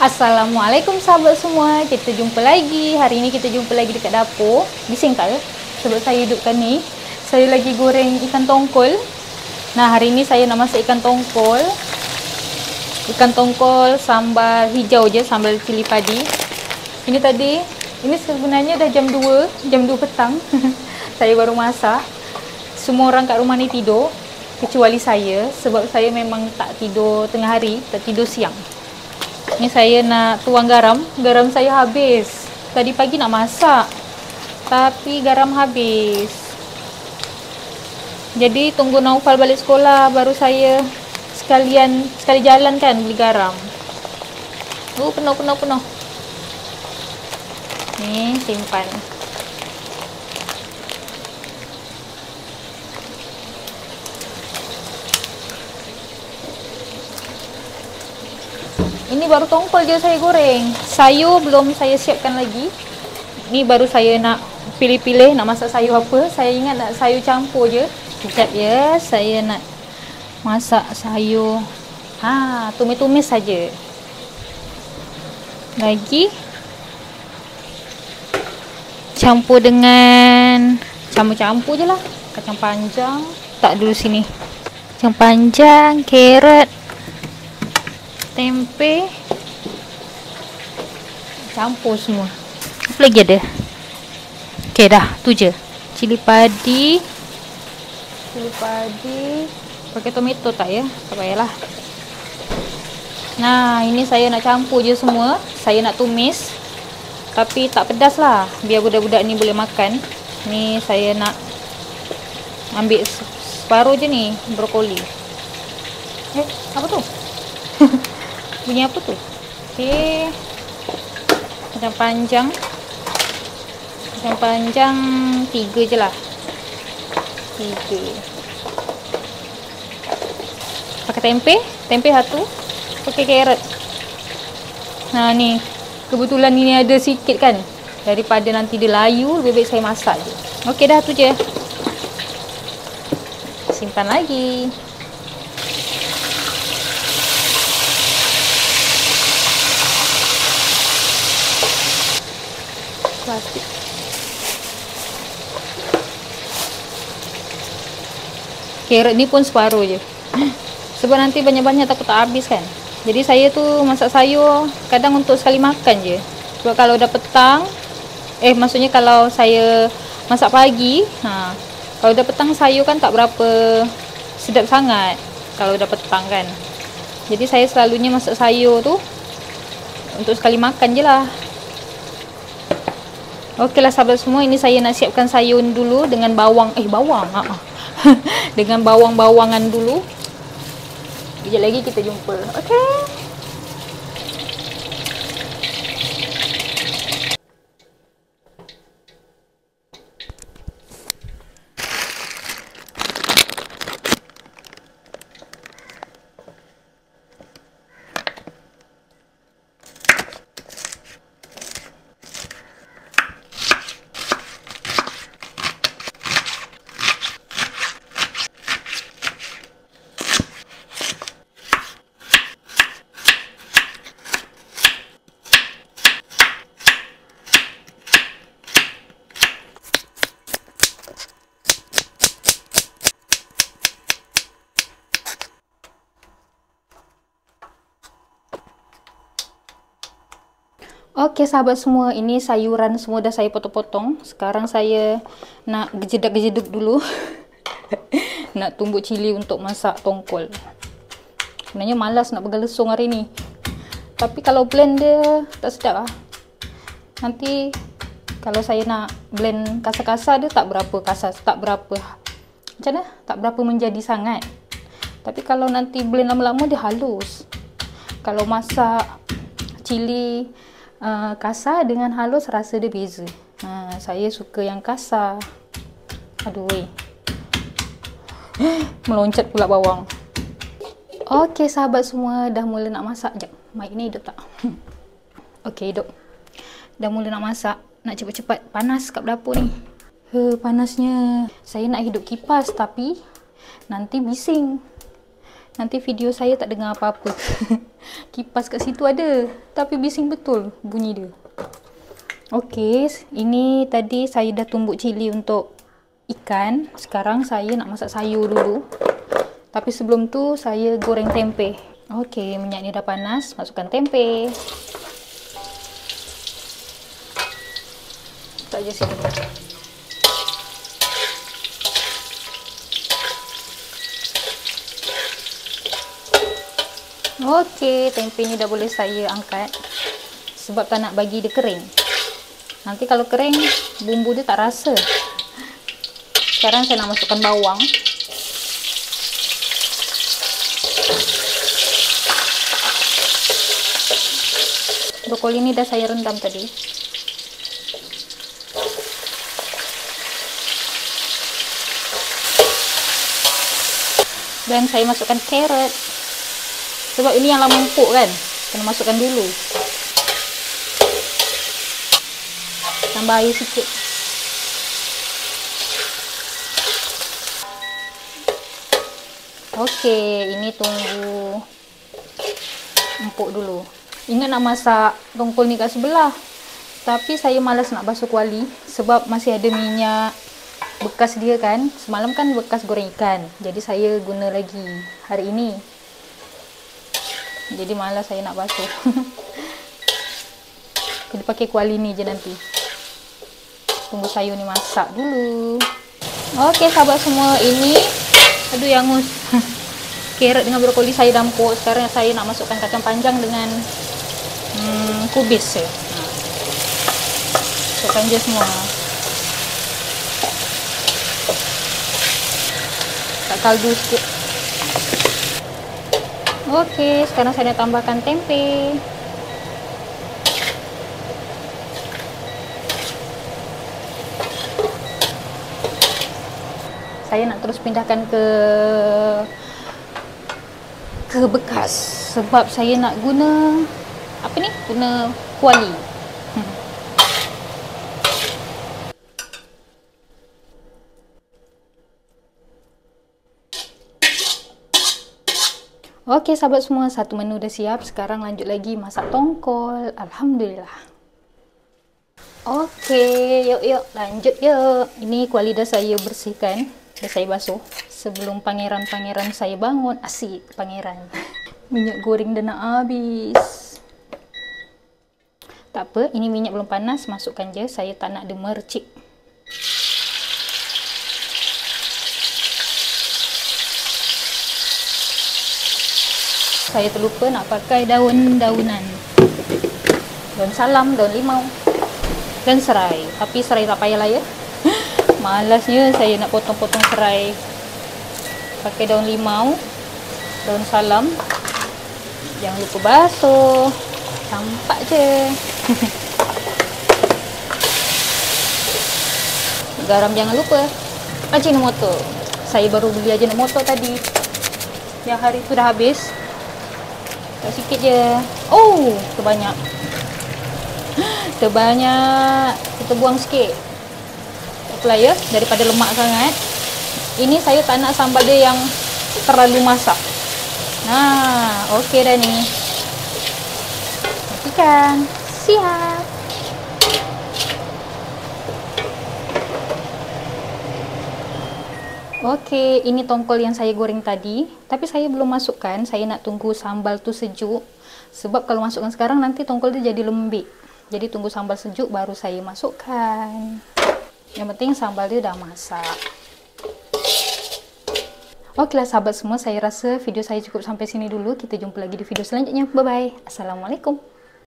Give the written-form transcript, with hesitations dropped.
Assalamualaikum sahabat semua, kita jumpa lagi. Hari ini kita jumpa lagi dekat dapur. Bising tak ya? Sebab saya dudukkan ni, saya lagi goreng ikan tongkol. Nah, hari ini saya nak masak ikan tongkol. Ikan tongkol sambal hijau je, sambal cili padi. Ini sebenarnya dah jam 2 petang. Saya baru masak. Semua orang kat rumah ni tidur, kecuali saya, sebab saya memang tak tidur tengah hari, tak tidur siang. Ni saya nak tuang garam. Garam saya habis. Tadi pagi nak masak, tapi garam habis. Jadi tunggu Naufal balik sekolah, baru saya sekali jalan kan beli garam. Penuh. Ni simpan. Ini baru tongkol je saya goreng. Sayur belum saya siapkan lagi. Ni baru saya nak pilih-pilih nak masak sayur apa. Saya ingat nak sayur campur je. Sekejap ya, saya nak masak sayur. Tumis-tumis saja. Lagi campur dengan campur je lah. Kacang panjang. Tak dulu sini. Kacang panjang, carrot, tempe, campur semua. Apa lagi ada? Okey dah, tu je. Cili padi. Pakai tomato tak ya? Tak payahlah. Nah, ini saya nak campur je semua. Saya nak tumis, tapi tak pedas lah, biar budak-budak ni boleh makan. Ni saya nak ambil separuh je ni brokoli. Apa tu? Bunyi apa tu? Okey. Kacang panjang 3 je lah. 3. Pakai tempe 1. Pakai carrot. Nah ni, kebetulan ini ada sikit kan. Daripada nanti dia layu, lebih baik saya masak je. Okey dah, tu je. Simpan lagi. Plastik. Carrot ni pun separuh je. Sebab nanti banyak-banyak takut tak habis kan. Jadi saya tu masak sayur kadang untuk sekali makan je. Sebab kalau dah petang, maksudnya kalau saya masak pagi, kalau dah petang sayur kan tak berapa sedap sangat kalau dah petang kan. Jadi saya selalunya masak sayur tu untuk sekali makan je lah. Okeylah sahabat semua, ini saya nak siapkan sayur dulu dengan bawang. Dengan bawang-bawangan dulu. Sekejap lagi kita jumpa. Okey. Okey sahabat semua, ini sayuran semua dah saya potong-potong. Sekarang saya nak gejedak-gejeduk dulu. Nak tumbuk cili untuk masak tongkol. Sebenarnya malas nak pegang lesung hari ni. Tapi kalau blend dia tak sedap lah. Nanti kalau saya nak blend kasar-kasar dia tak berapa kasar, tak berapa macam mana? Tak berapa menjadi sangat. Tapi kalau nanti blend lama-lama dia halus. Kalau masak cili kasar dengan halus rasa dia beza. Saya suka yang kasar. Meloncat pula bawang. Okey sahabat semua, dah mula nak masak. Sekejap, mic ni hidup tak? Okey, hidup. Dah mula nak masak. Nak cepat-cepat, panas kat dapur ni. Panasnya. Saya nak hidup kipas tapi nanti bising. Nanti video saya tak dengar apa-apa. Kipas kat situ ada, tapi bising betul bunyi dia. Okey, ini tadi saya dah tumbuk cili untuk ikan. Sekarang saya nak masak sayur dulu. Tapi sebelum tu saya goreng tempe. Okey, minyak ni dah panas, masukkan tempe. Tak je sini. Okey, tempe ni dah boleh saya angkat. Sebab tak nak bagi dia kering. Nanti kalau kering, bumbu dia tak rasa. Sekarang saya nak masukkan bawang. Brokoli ni dah saya rendam tadi. Dan saya masukkan carrot. Sebab ini yang lama empuk kan, kena masukkan dulu. Tambah air sikit. Okey, ini tunggu empuk dulu. Ingat nak masak tongkol ni kat sebelah. Tapi saya malas nak basuh kuali sebab masih ada minyak bekas dia kan. Semalam kan bekas goreng ikan. Jadi saya guna lagi hari ini. Jadi malas saya nak basuh. Kita pakai kuali ni je nanti. Tunggu sayur ni masak dulu. Okey sahabat semua, ini aduh yang angus. Carrot dengan brokoli saya dah empuk. Sekarang saya nak masukkan kacang panjang dengan kubis. Masukkan je semua. Tak kaldu sikit. Okey, sekarang saya nak tambahkan tempe. Saya nak terus pindahkan ke bekas sebab saya nak guna apa ni? Guna kuali. Okey sahabat semua, satu menu dah siap. Sekarang lanjut lagi masak tongkol. Alhamdulillah. Okey, yuk lanjut yuk. Ini kuali dah saya bersihkan, dah saya basuh sebelum pangeran-pangeran saya bangun. Asyik pangeran. Minyak goreng dah nak habis. Tak apa, ini minyak belum panas, masukkan je. Saya tak nak dia mercik. Saya terlupa nak pakai daun-daunan. Daun salam, daun limau dan serai. Tapi serai tak payahlah ya. Malasnya saya nak potong-potong serai. Pakai daun limau, daun salam. Jangan lupa basuh. Campak je. Garam jangan lupa. Ajinomoto. Saya baru beli Ajinomoto tadi. Yang hari itu dah habis. Sikit je. Oh, terbanyak. Terbanyak. Kita buang sikit. Tak apalah ya, daripada lemak sangat. Ini saya tak nak sambal dia yang terlalu masak. Nah, okey dah ni. Matikan. Siap. Okey, ini tongkol yang saya goreng tadi. Tapi saya belum masukkan, saya nak tunggu sambal tu sejuk. Sebab kalau masukkan sekarang nanti tongkol dia jadi lembik. Jadi tunggu sambal sejuk baru saya masukkan. Yang penting sambal dia dah masak. Okeylah sahabat semua, saya rasa video saya cukup sampai sini dulu. Kita jumpa lagi di video selanjutnya. Bye-bye. Assalamualaikum.